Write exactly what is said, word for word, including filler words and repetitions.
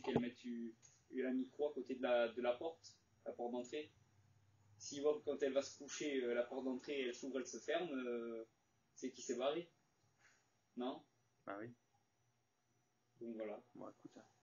qu'elle mette une, un micro à côté de la, de la porte, la porte d'entrée. S'il voit que quand elle va se coucher, euh, la porte d'entrée, elle s'ouvre, elle se ferme, euh, c'est qu'il s'est barré. Non? Bah oui. Donc voilà. Bon, écoute.